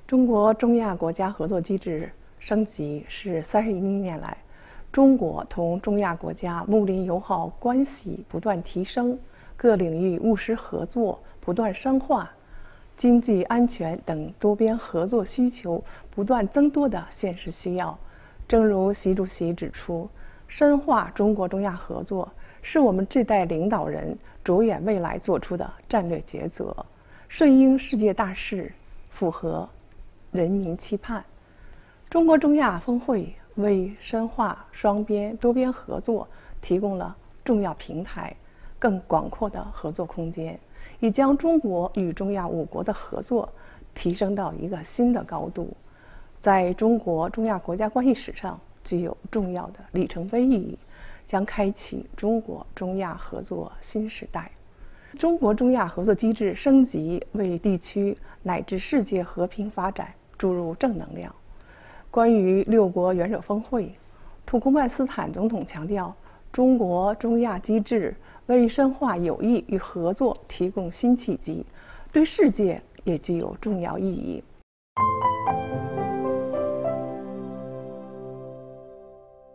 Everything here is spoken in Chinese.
中国中亚国家合作机制升级是31年来，中国同中亚国家睦邻友好关系不断提升，各领域务实合作不断深化，经济安全等多边合作需求不断增多的现实需要。正如习主席指出，深化中国中亚合作是我们这代领导人着眼未来做出的战略抉择，顺应世界大势，符合人民期盼。中国中亚峰会为深化双边多边合作提供了重要平台、更广阔的合作空间，已将中国与中亚5国的合作提升到一个新的高度，在中国中亚国家关系史上具有重要的里程碑意义，将开启中国中亚合作新时代。中国中亚合作机制升级为地区乃至世界和平发展注入正能量。关于6国元首峰会，土库曼斯坦总统强调，中国中亚机制为深化友谊与合作提供新契机，对世界也具有重要意义。